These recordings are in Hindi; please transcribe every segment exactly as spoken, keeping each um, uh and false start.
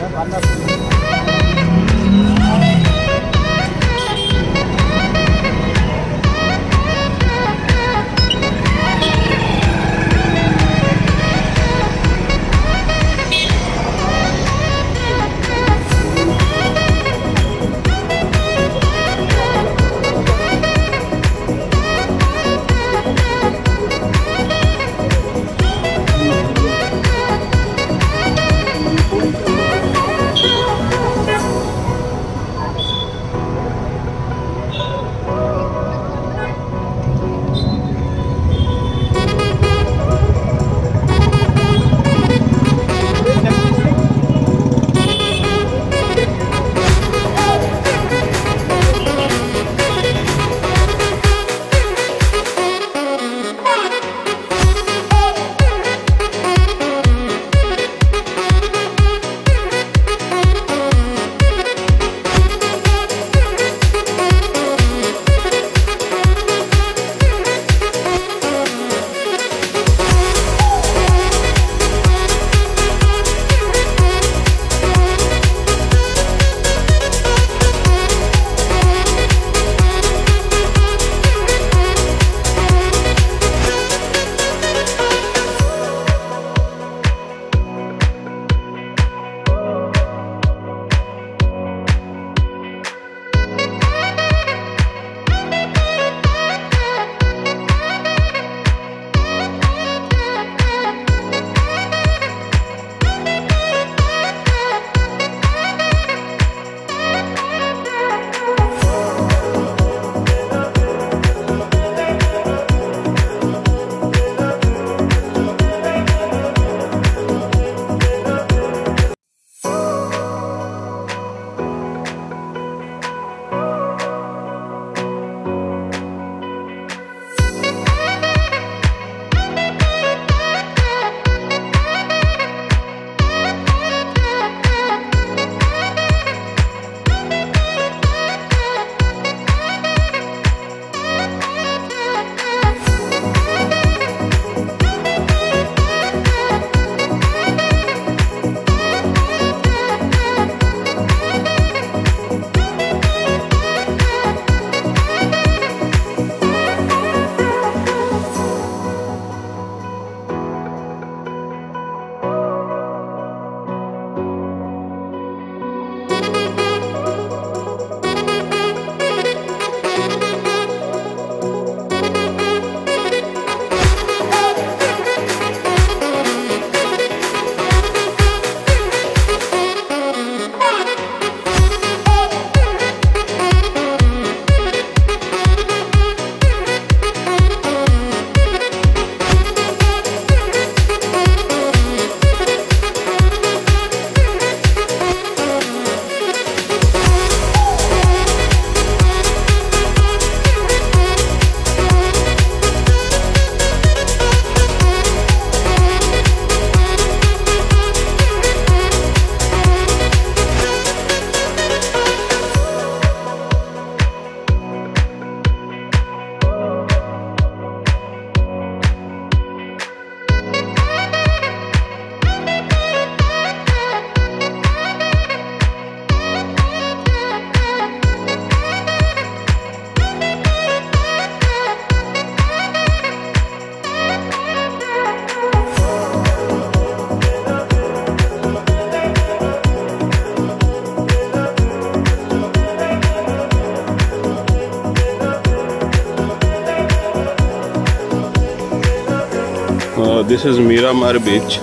Uh, this is Miramar beach,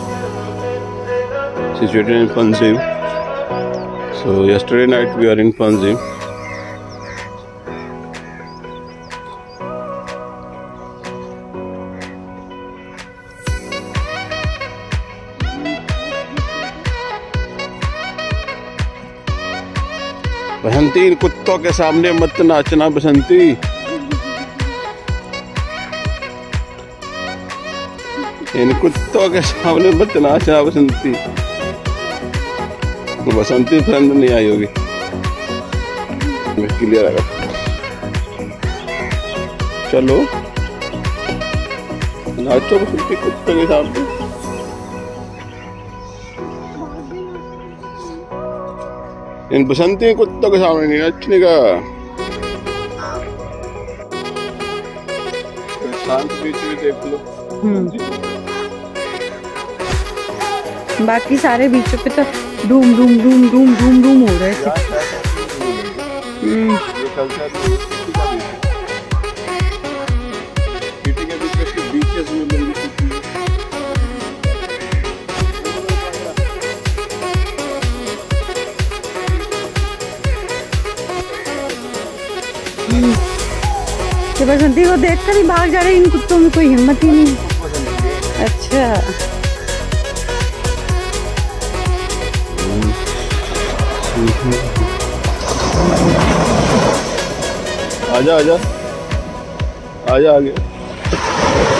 situated in Panjim. So yesterday night we are in Panjim. बसंती, इन कुत्तों के सामने मत नाचना बसंती। इन कुत्तों के सामने मत नाचना बसंती। बसंती फ्रेंड नहीं आई होगी, क्लियर आएगा। चलो नाचो बसंती कुत्तों के सामने। इन बसंती कुत्तों के सामने नहीं नचने का। शांत बीच में देख लो। बाकी सारे बीचों पे तो डूम डूम डूम डूम डूम डूम हो रहे थे। बीचेस में कि बसंती को देखकर ही भाग जा रहे, इन कुत्तों में कोई हिम्मत ही नहीं। अच्छा आजा आजा आजा आगे।